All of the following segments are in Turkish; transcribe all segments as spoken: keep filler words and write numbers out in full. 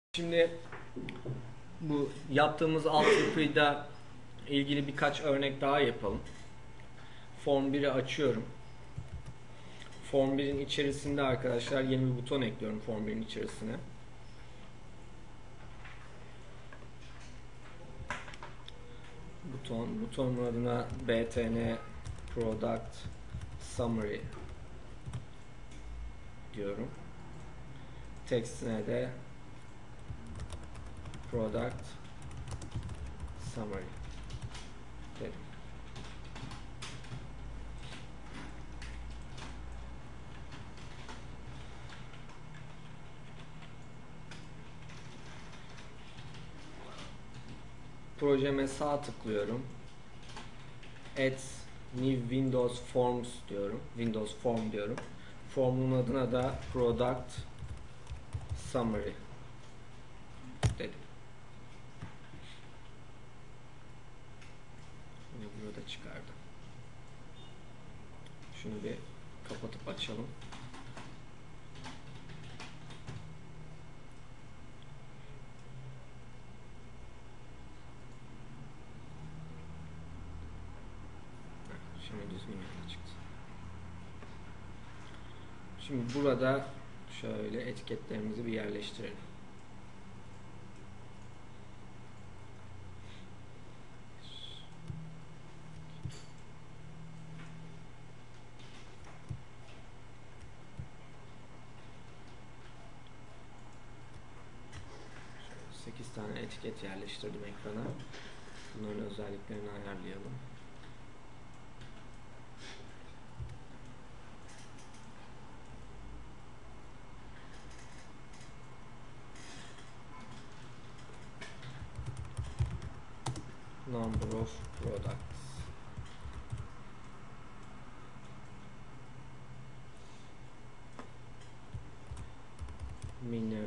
Şimdi bu yaptığımız altyapıyla ilgili birkaç örnek daha yapalım. Form biri açıyorum. Form birin içerisinde arkadaşlar yeni bir buton ekliyorum Form birin içerisine. Buton, butonun adına btn product summary diyorum. Tekstine de product summary dedim. Projeme sağ tıklıyorum. Add New Windows Forms diyorum. Windows Form diyorum. Formun adına da Product Summary dedim. Bunu burada çıkardım. Şunu bir kapatıp açalım. Şimdi düzgün yerine çıktı. Şimdi burada şöyle etiketlerimizi bir yerleştirelim. sekiz tane etiket yerleştirdim ekrana. Bunların özelliklerini ayarlayalım. Number of products. Minu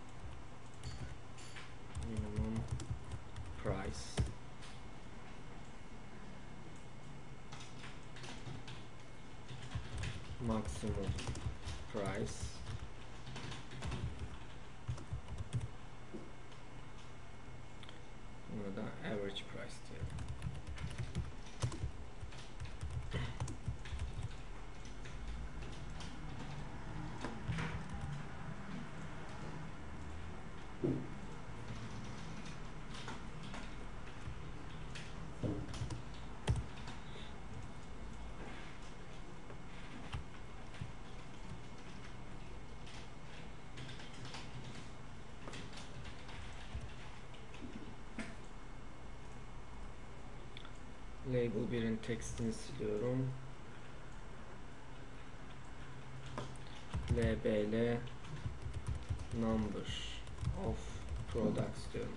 minimum price. Maximum price. Buna da average price diyelim. Label birin tekstini siliyorum. L B L number of products diyorum.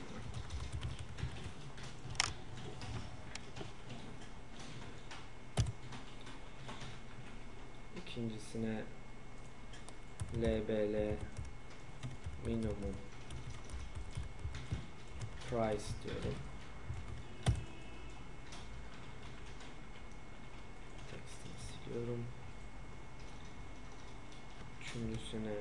İkincisine L B L minimum price diyorum. Tekstini siliyorum. Üçüncüsüne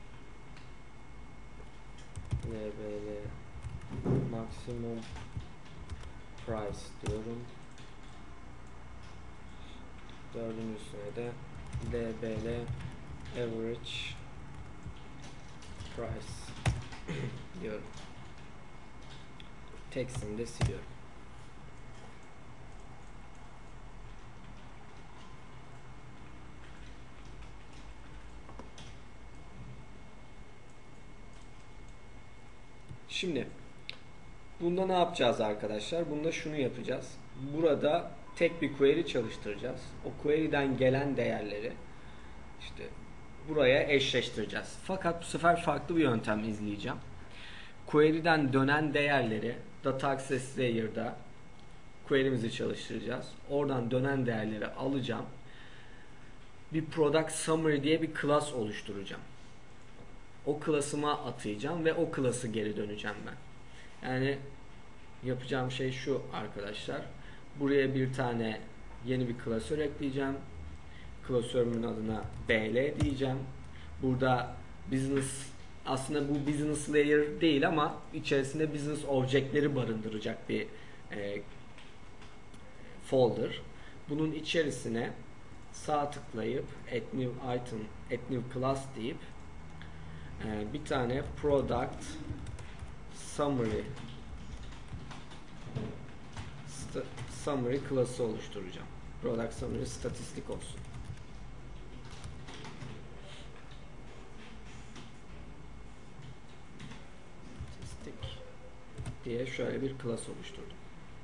L B L maximum price diyorum. Dördüncüsüne de L B L average price diyorum. Tekstini de siliyorum. Şimdi bunda ne yapacağız arkadaşlar? Bunda şunu yapacağız. Burada tek bir query çalıştıracağız. O query'den gelen değerleri işte buraya eşleştireceğiz. Fakat bu sefer farklı bir yöntem izleyeceğim. Query'den dönen değerleri Data Access Layer'da query'mizi çalıştıracağız. Oradan dönen değerleri alacağım. Bir Product Summary diye bir class oluşturacağım. O class'ıma atayacağım ve o class'ı geri döneceğim ben. Yani yapacağım şey şu arkadaşlar. Buraya bir tane yeni bir klasör ekleyeceğim. Klasörümün adına B L diyeceğim. Burada business aslında bu business layer değil ama içerisinde business object'leri barındıracak bir e, folder. Bunun içerisine sağ tıklayıp add new item, add new class deyip e, bir tane product summary summary class'ı oluşturacağım. Product summary statistik olsun. Statistik diye şöyle bir class oluşturdum.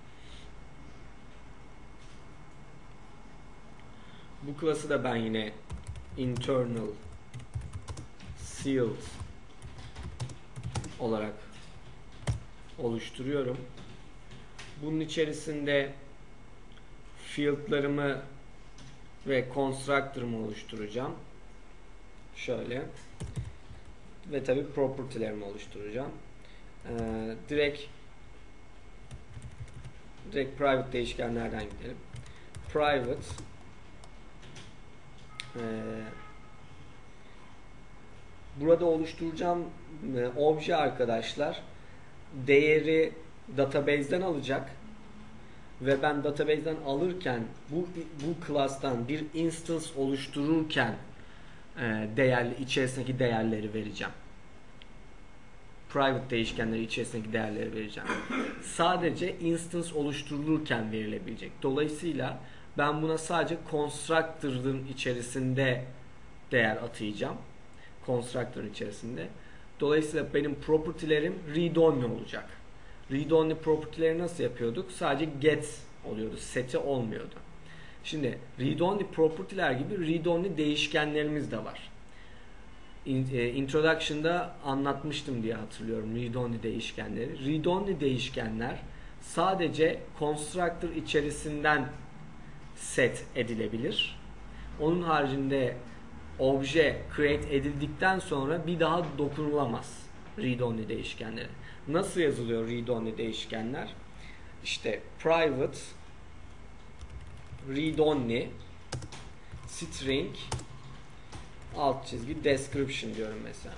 Bu class'ı da ben yine internal sealed olarak oluşturuyorum. Bunun içerisinde field'larımı ve constructor'ımı oluşturacağım. Şöyle. Ve tabi property'lerimi oluşturacağım. Ee, direkt direkt private değişkenlerden gidelim. Private e, burada oluşturacağım e, obje arkadaşlar değeri database'den alacak ve ben database'den alırken bu bu class'tan bir instance oluştururken e, değerli içerisindeki değerleri vereceğim. Private değişkenleri içerisindeki değerleri vereceğim. Sadece instance oluşturulurken verilebilecek. Dolayısıyla ben buna sadece constructor'ın içerisinde değer atayacağım. Constructor'ın içerisinde. Dolayısıyla benim property'lerim read-only olacak. Read-only property'leri nasıl yapıyorduk? Sadece get oluyordu. Set'i olmuyordu. Şimdi read-only property'ler gibi read-only değişkenlerimiz de var. Introduction'da anlatmıştım diye hatırlıyorum read-only değişkenleri. Read-only değişkenler sadece constructor içerisinden set edilebilir. Onun haricinde obje create edildikten sonra bir daha dokunulamaz read-only değişkenleri. Nasıl yazılıyor read-only değişkenler? İşte private read-only string alt çizgi description diyorum mesela.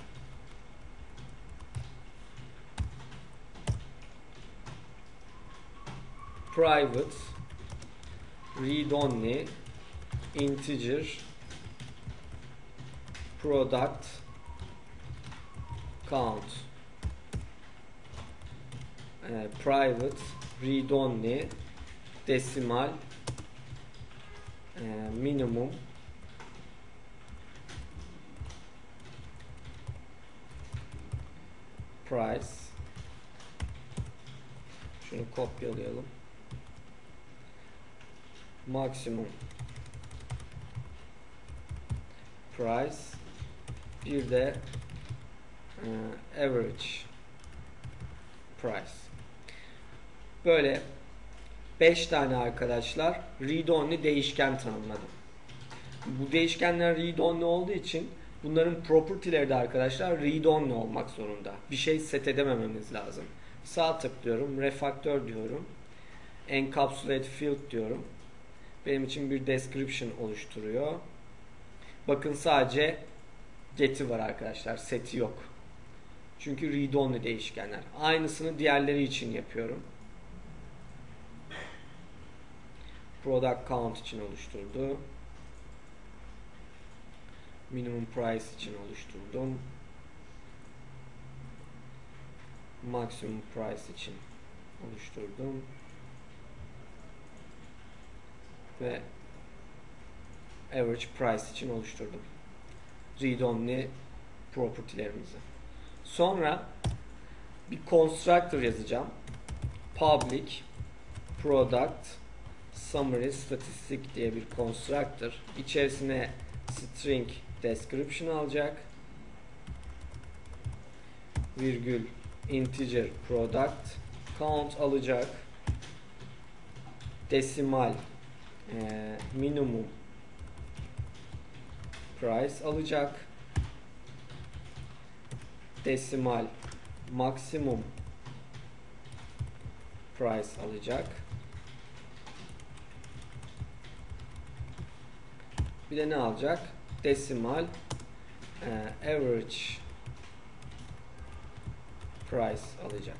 Private read-only integer product count. Ee, private read-only desimal e, minimum price. Şunu kopyalayalım. Maximum price. Bir de e, average price. Böyle beş tane arkadaşlar read-only değişken tanımladım. Bu değişkenler read-only olduğu için bunların property'leri de arkadaşlar read-only olmak zorunda. Bir şey set edemememiz lazım. Sağ tıklıyorum, refactor diyorum. Encapsulate field diyorum. Benim için bir description oluşturuyor. Bakın sadece get'i var arkadaşlar. Set'i yok. Çünkü read-only değişkenler. Aynısını diğerleri için yapıyorum. Product count için oluşturdu. Minimum price için oluşturdum. Maximum price için oluşturdum. Ve average price için oluşturdum. Read-only property'lerimizi. Sonra bir constructor yazacağım. Public product summary statistik diye bir constructor. İçerisine string description alacak. Virgül integer product count alacak. Desimal e, minimum price alacak. Desimal maksimum price alacak. Bir de ne alacak? Desimal e, average price alacak.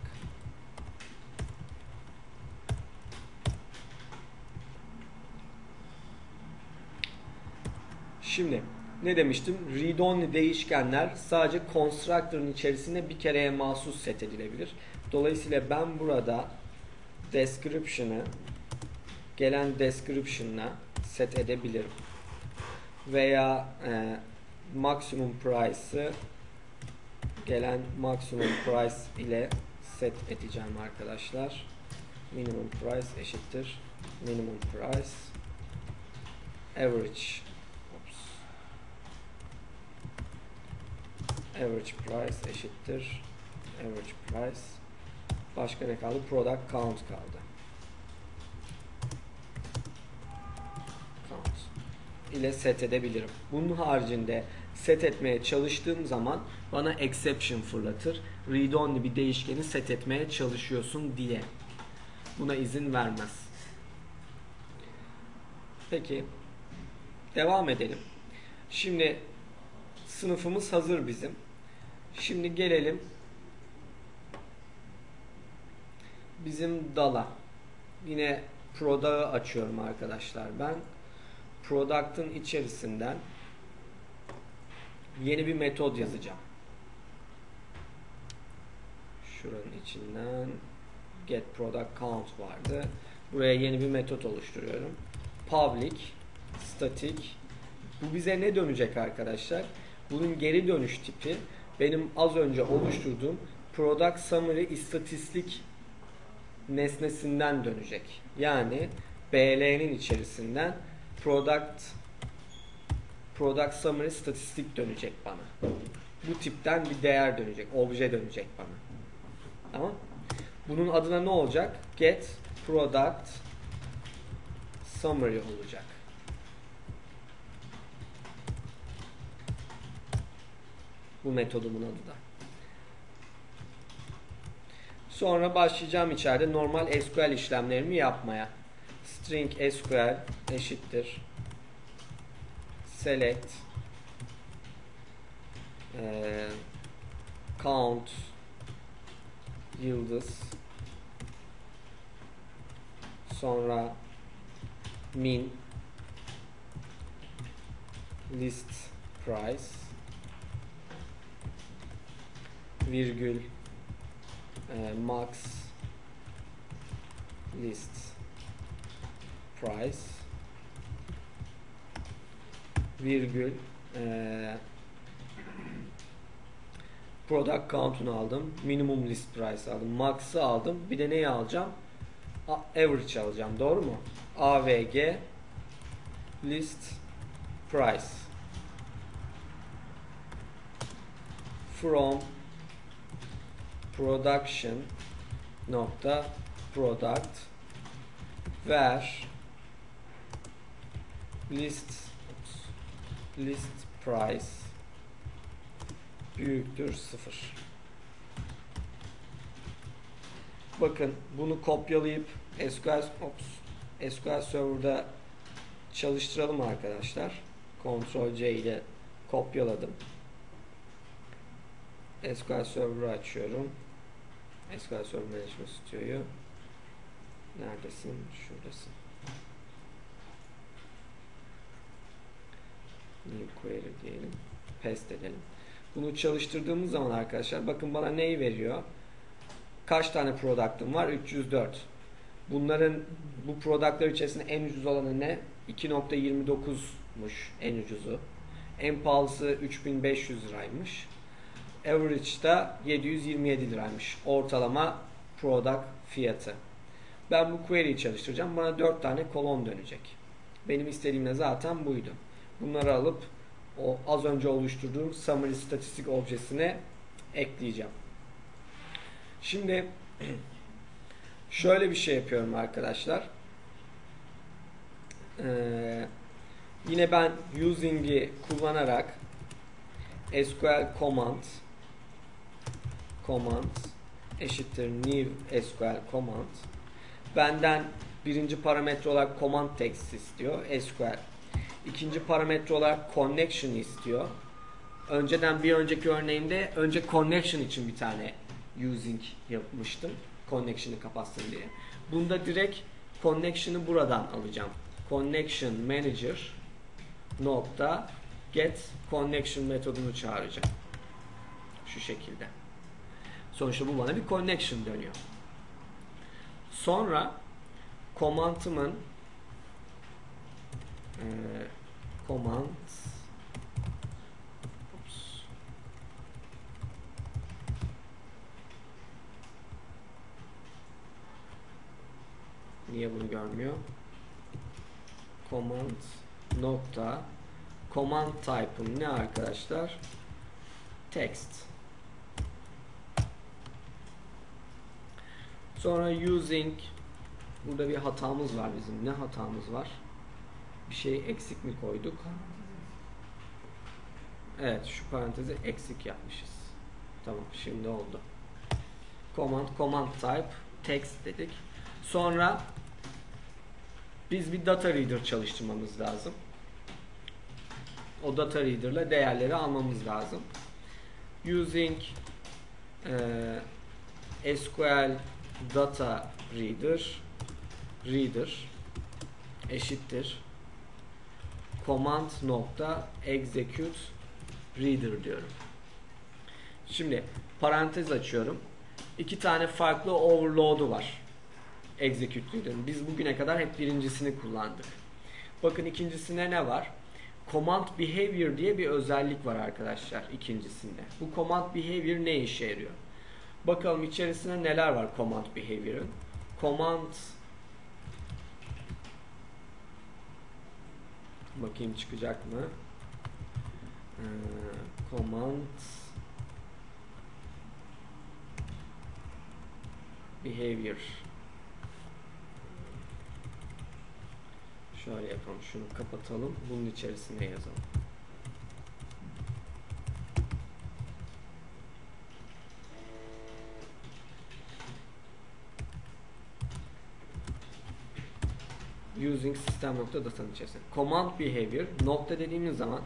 Şimdi ne demiştim? Read-only değişkenler sadece constructor'ın içerisinde bir kereye mahsus set edilebilir. Dolayısıyla ben burada description'ı gelen description'la set edebilirim. Veya e, maximum price'ı gelen maximum price ile set edeceğim arkadaşlar. Minimum price eşittir minimum price average Oops. average price eşittir average price. Başka ne kaldı? Product count kaldı. Count ile set edebilirim. Bunun haricinde set etmeye çalıştığım zaman bana exception fırlatır. Read-only bir değişkeni set etmeye çalışıyorsun diye. Buna izin vermez. Peki. Devam edelim. Şimdi sınıfımız hazır bizim. Şimdi gelelim bizim dala. Yine product'ı açıyorum arkadaşlar ben. Product'ın içerisinden yeni bir metod yazacağım. Şuranın içinden get product count vardı. Buraya yeni bir metot oluşturuyorum. Public static. Bu bize ne dönecek arkadaşlar? Bunun geri dönüş tipi benim az önce oluşturduğum product summary istatistik nesnesinden dönecek. Yani B L'nin içerisinden product product summary statistik dönecek bana. Bu tipten bir değer dönecek, obje dönecek bana. Tamam? Bunun adına ne olacak? Get product summary olacak. Bu metodumun adı da. Sonra başlayacağım içeride normal S Q L işlemlerimi yapmaya. String S Q L eşittir select e, count yıldız sonra min list price virgül e, max list price virgül e, product count'unu aldım, minimum list price aldım, max'ı aldım, bir de neyi alacağım? Average alacağım, doğru mu? A V G list price from production nokta product where list list price büyüktür sıfır. Bakın bunu kopyalayıp S Q L ops, S Q L Server'da çalıştıralım arkadaşlar. Ctrl C ile kopyaladım. S Q L Server'ı açıyorum. S Q L Server Management Studio'yu. Neredesin? Şuradasın. New query diyelim. Paste edelim. Bunu çalıştırdığımız zaman arkadaşlar bakın bana neyi veriyor? Kaç tane product'ım var? üç yüz dört. Bunların bu product'lar içerisinde en ucuz olanı ne? iki nokta yirmi dokuzmuş en ucuzu. En pahalısı üç bin beş yüz liraymış. Average'da yedi yüz yirmi yedi liraymış. Ortalama product fiyatı. Ben bu query'yi çalıştıracağım. Bana dört tane kolon dönecek. Benim istediğim de zaten buydu. Bunları alıp o az önce oluşturduğum summary statistik objesine ekleyeceğim. Şimdi şöyle bir şey yapıyorum arkadaşlar. Ee, yine ben using'i kullanarak S Q L command command eşittir new S Q L command benden birinci parametre olarak command text istiyor S Q L. İkinci parametre olarak connection istiyor. Önceden bir önceki örneğimde önce connection için bir tane using yapmıştım. Connection'ı kapatsın diye. Bunda direkt connection'ı buradan alacağım. Connection manager nokta get connection metodunu çağıracağım. Şu şekilde. Sonuçta bu bana bir connection dönüyor. Sonra command'ımın e, command oops, niye bunu görmüyor? Command nokta command type'ım ne arkadaşlar? Text. Sonra using, burada bir hatamız var bizim. Ne hatamız var? Bir şey eksik mi koyduk? Evet, şu parantezi eksik yapmışız. Tamam, şimdi oldu. Command, command type, text dedik. Sonra biz bir data reader çalıştırmamız lazım. O data reader ile değerleri almamız lazım. Using e, S Q L data reader reader eşittir command nokta execute reader diyorum. Şimdi parantez açıyorum. İki tane farklı overload'u var execute reader'ın. Biz bugüne kadar hep birincisini kullandık. Bakın ikincisine ne var? Command behavior diye bir özellik var arkadaşlar ikincisinde. Bu command behavior ne işe yarıyor? Bakalım içerisinde neler var command behavior'ın. Command bakayım çıkacak mı? Ee, command behavior. Şöyle yapalım. Şunu kapatalım. Bunun içerisine yazalım. Using system nokta data'nın içerisinde. Command behavior nokta dediğimiz zaman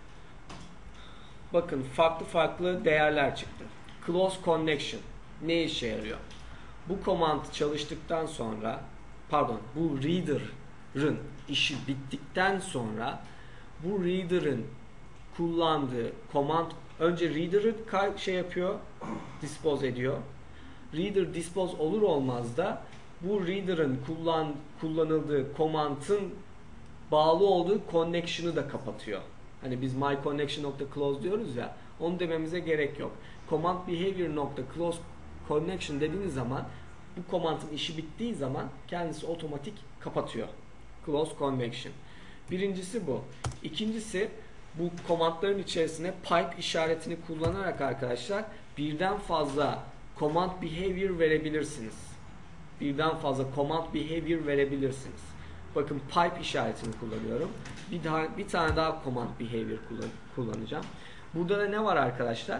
bakın farklı farklı değerler çıktı. Close connection ne işe yarıyor? Bu command çalıştıktan sonra pardon bu reader'ın işi bittikten sonra bu reader'ın kullandığı command önce reader'ı şey yapıyor, dispose ediyor. Reader dispose olur olmaz da bu reader'ın kullan, kullanıldığı command'ın bağlı olduğu connection'ı da kapatıyor. Hani biz my connection nokta close diyoruz ya, onu dememize gerek yok. Command behavior nokta close connection dediğiniz zaman bu command'ın işi bittiği zaman kendisi otomatik kapatıyor. Close connection. Birincisi bu. İkincisi bu command'ların içerisine pipe işaretini kullanarak arkadaşlar birden fazla command behavior verebilirsiniz. Birden fazla command behavior verebilirsiniz. Bakın pipe işaretini kullanıyorum. Bir daha bir tane daha command behavior kullan, kullanacağım. Burada da ne var arkadaşlar?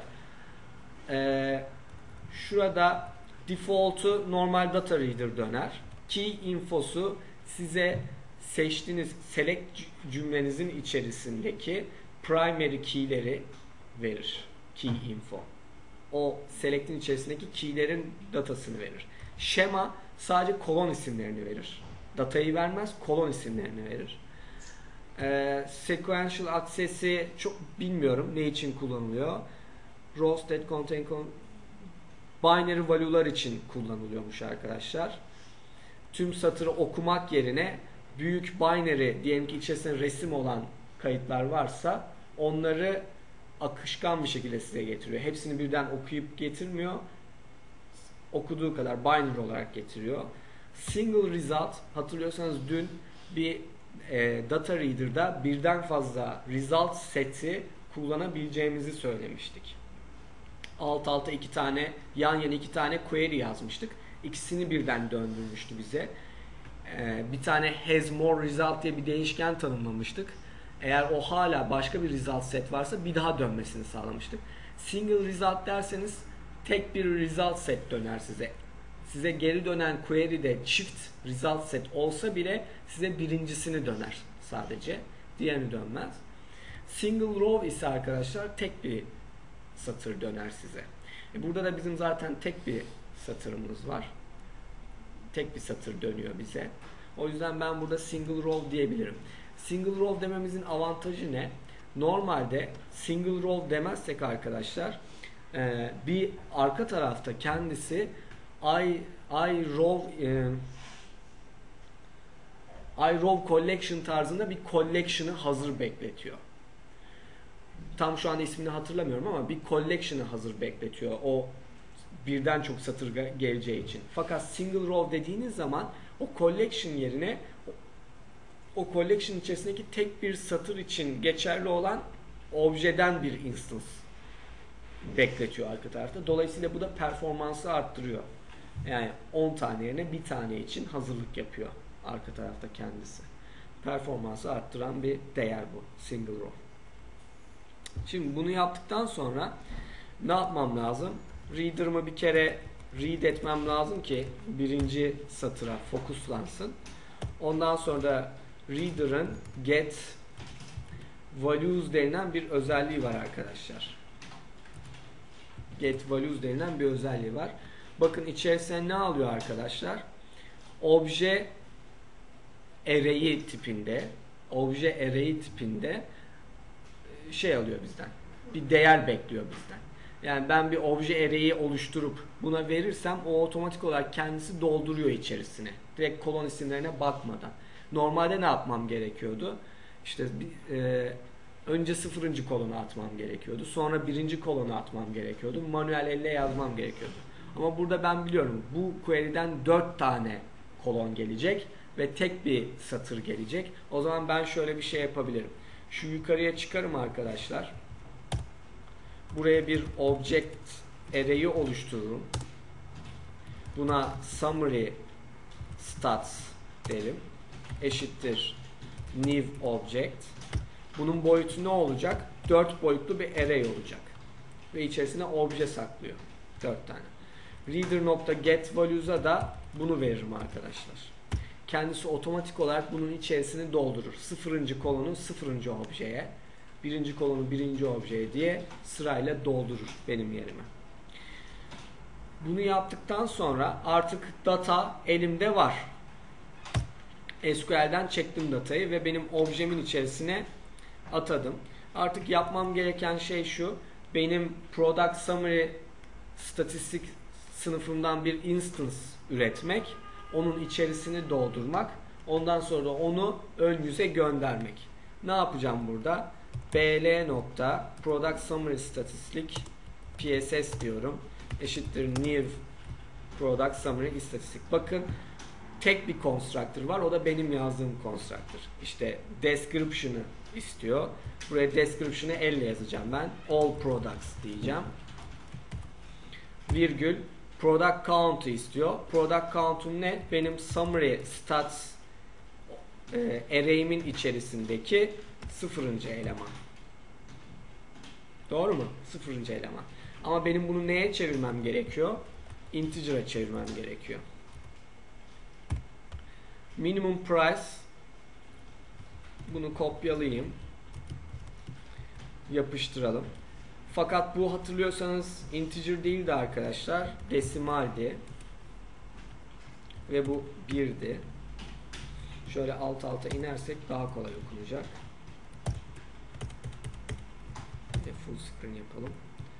Ee, şurada default'u normal data reader döner. Key infosu size seçtiğiniz select cümlenizin içerisindeki primary key'leri verir. Key info. O select'in içerisindeki key'lerin datasını verir. Şema sadece kolon isimlerini verir. Datayı vermez, kolon isimlerini verir. Ee, sequential access'i çok bilmiyorum ne için kullanılıyor. Rows that contain binary value'lar için kullanılıyormuş arkadaşlar. Tüm satırı okumak yerine büyük binary, diyelim ki içerisinde resim olan kayıtlar varsa onları akışkan bir şekilde size getiriyor. Hepsini birden okuyup getirmiyor. Okuduğu kadar binary olarak getiriyor. Single result, hatırlıyorsanız dün bir e, data reader'da birden fazla result seti kullanabileceğimizi söylemiştik. Alt alta iki tane, yan yana iki tane query yazmıştık. İkisini birden döndürmüştü bize. E, bir tane has more result diye bir değişken tanımlamıştık. Eğer o hala başka bir result set varsa bir daha dönmesini sağlamıştık. Single result derseniz tek bir result set döner size. Size geri dönen query'de çift result set olsa bile size birincisini döner sadece. Diğerini dönmez. Single row ise arkadaşlar tek bir satır döner size. E burada da bizim zaten tek bir satırımız var. Tek bir satır dönüyor bize. O yüzden ben burada single row diyebilirim. Single row dememizin avantajı ne? Normalde single row demezsek arkadaşlar bir arka tarafta kendisi I, I row e, I row collection tarzında bir collection'ı hazır bekletiyor. Tam şu anda ismini hatırlamıyorum ama bir collection'ı hazır bekletiyor. O birden çok satır geleceği için. Fakat single row dediğiniz zaman o collection yerine o collection içerisindeki tek bir satır için geçerli olan objeden bir instance bekletiyor arka tarafta. Dolayısıyla bu da performansı arttırıyor. Yani on tane yerine bir tane için hazırlık yapıyor arka tarafta kendisi. Performansı arttıran bir değer bu single row. Şimdi bunu yaptıktan sonra ne yapmam lazım? Reader'ımı bir kere read etmem lazım ki birinci satıra fokuslansın. Ondan sonra da Reader'ın get values denilen bir özelliği var arkadaşlar. Get values denilen bir özelliği var. Bakın içerisine ne alıyor arkadaşlar? Obje array'i tipinde, obje array'i tipinde şey alıyor bizden. Bir değer bekliyor bizden. Yani ben bir obje array'i oluşturup buna verirsem o otomatik olarak kendisi dolduruyor içerisine. Direkt kolon isimlerine bakmadan. Normalde ne yapmam gerekiyordu? İşte e, önce sıfırıncı kolonu atmam gerekiyordu. Sonra birinci kolonu atmam gerekiyordu. Manuel elle yazmam gerekiyordu. Ama burada ben biliyorum bu query'den dört tane kolon gelecek ve tek bir satır gelecek. O zaman ben şöyle bir şey yapabilirim. Şu yukarıya çıkarım arkadaşlar. Buraya bir object array'i oluştururum. Buna summary stats derim. Eşittir new object. Bunun boyutu ne olacak? dört boyutlu bir array olacak. Ve içerisine obje saklıyor. dört tane. Reader.getValues'a da bunu veririm arkadaşlar. Kendisi otomatik olarak bunun içerisini doldurur. Sıfırıncı kolonu sıfırıncı objeye, birinci kolonu birinci objeye diye sırayla doldurur benim yerime. Bunu yaptıktan sonra artık data elimde var. S Q L'den çektim datayı ve benim objemin içerisine atadım. Artık yapmam gereken şey şu. Benim product summary statistik sınıfımdan bir instance üretmek. Onun içerisini doldurmak. Ondan sonra onu ön yüze göndermek. Ne yapacağım burada? bl nokta product summary statistik pss diyorum. Eşittir new product summary istatistik. Bakın tek bir constructor var. O da benim yazdığım constructor. İşte description'ı istiyor. Buraya description'ı elle yazacağım ben. All products diyeceğim. Virgül product count'u istiyor. Product count'um ne? Benim summary stats e, array'imin içerisindeki sıfırıncı eleman. Doğru mu? Sıfırıncı eleman. Ama benim bunu neye çevirmem gerekiyor? Integer'a çevirmem gerekiyor. Minimum price, bunu kopyalayayım, yapıştıralım. Fakat bu hatırlıyorsanız integer değildi arkadaşlar, desimaldi ve bu birdi. Şöyle alt alta inersek daha kolay okunacak. Bir de full screen yapalım.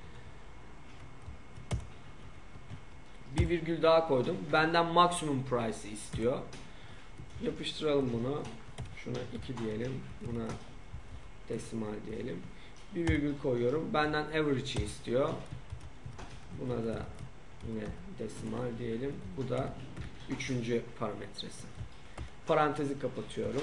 Bir virgül daha koydum. Benden maksimum price'i istiyor. Yapıştıralım bunu. Şuna iki diyelim. Buna desimal diyelim. Bir virgül koyuyorum. Benden average'i istiyor. Buna da yine desimal diyelim. Bu da üçüncü parametresi. Parantezi kapatıyorum.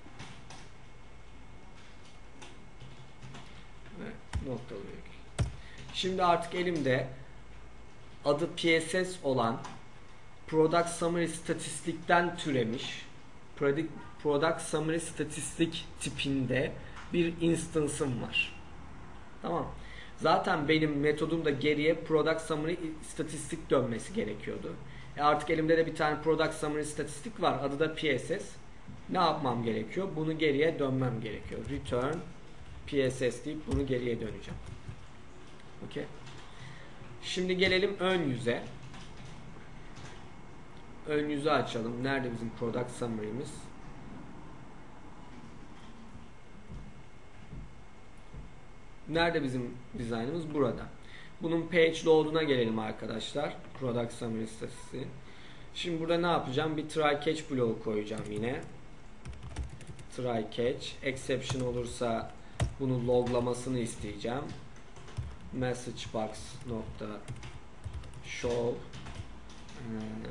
Ve noktalı virgül. Şimdi artık elimde adı P S S olan Product Summary statistikten türemiş Product Summary statistik tipinde bir instance'ım var. Tamam. Zaten benim metodumda geriye Product Summary statistik dönmesi gerekiyordu. E artık elimde de bir tane Product Summary statistik var. Adı da P S S. Ne yapmam gerekiyor? Bunu geriye dönmem gerekiyor. Return P S S deyip bunu geriye döneceğim. Okay. Şimdi gelelim ön yüze. Ön yüzü açalım. Nerede bizim product summary'miz? Nerede bizim dizaynımız? Burada. Bunun page load'una gelelim arkadaşlar. Product summary statistiği. Şimdi burada ne yapacağım? Bir try catch bloğu koyacağım yine. Try catch. Exception olursa bunu loglamasını isteyeceğim. Message box nokta show ee,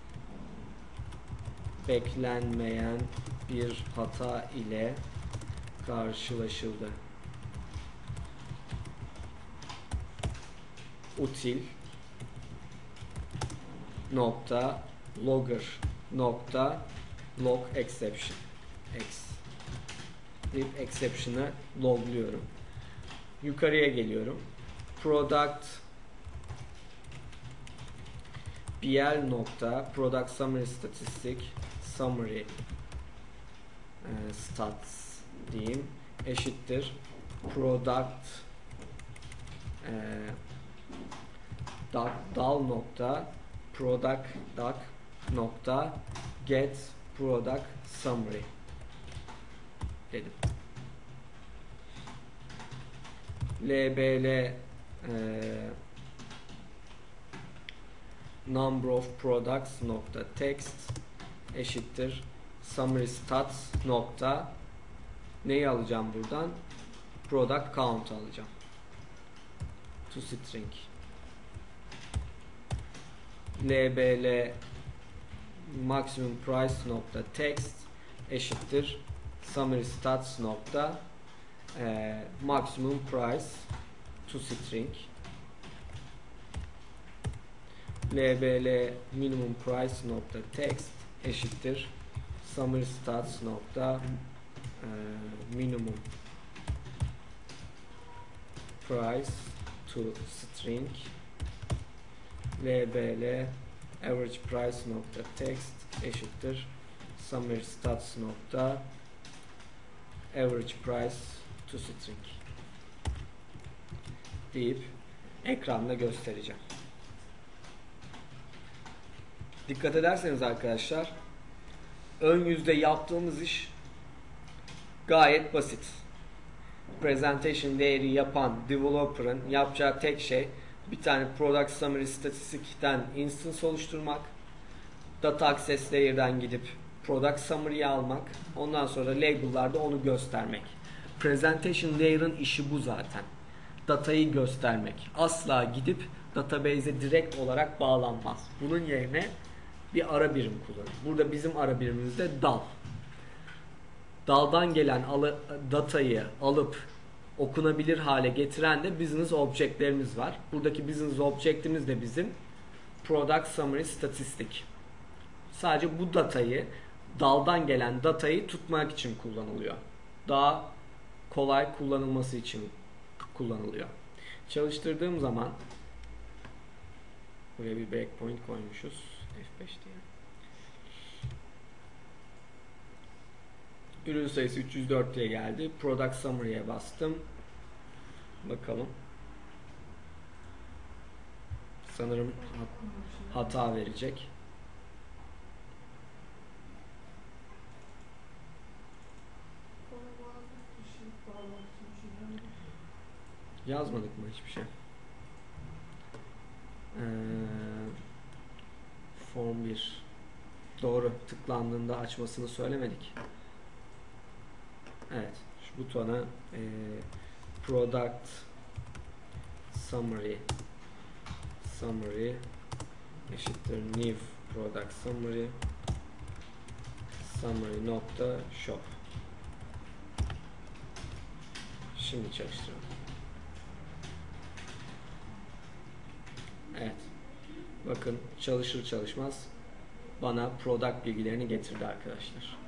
beklenmeyen bir hata ile karşılaşıldı. Util nokta logger nokta log exception x deyip exception'ı logluyorum. Yukarıya geliyorum. Product bl nokta product summary statistik summary e, stats diyeyim eşittir product e, dal nokta product doc nokta get product summary dedim. Lbl e, number of products nokta text eşittir summary stats nokta neyi alacağım buradan? Product count alacağım. To string. Lbl maximum price nokta text eşittir summary stats nokta e, maximum price to string. Lbl minimum price nokta text eşittir summary stats nokta e, minimum price to string. Lbl average price nokta text eşittir summary stats nokta average price to string deyip ekranda göstereceğim. Dikkat ederseniz arkadaşlar ön yüzde yaptığımız iş gayet basit. Presentation değeri yapan developer'ın yapacağı tek şey bir tane product summary statistikten instance oluşturmak, data access layer'dan gidip product summary'yi almak, ondan sonra label'larda onu göstermek. Presentation layer'ın işi bu zaten. Datayı göstermek. Asla gidip database'e direkt olarak bağlanmaz. Bunun yerine bir ara birim kullanır. Burada bizim ara birimimiz de dal. Daldan gelen alı, datayı alıp okunabilir hale getiren de business object'lerimiz var. Buradaki business object'imiz de bizim product summary statistik. Sadece bu datayı, daldan gelen datayı tutmak için kullanılıyor. Daha kolay kullanılması için kullanılıyor. Çalıştırdığım zaman buraya bir breakpoint koymuşuz. F beş diye. Ürün sayısı üç yüz dört diye geldi. Product Summary'e bastım. Bakalım. Sanırım hata verecek. Yazmadık mı hiçbir şey? Ee, form bir. Doğru. Tıklandığında açmasını söylemedik. Evet. Şu butona e, Product Summary Summary eşittir New Product Summary Summary nokta shop. Şimdi çalıştıralım. Evet. Bakın çalışır çalışmaz bana product bilgilerini getirdi arkadaşlar.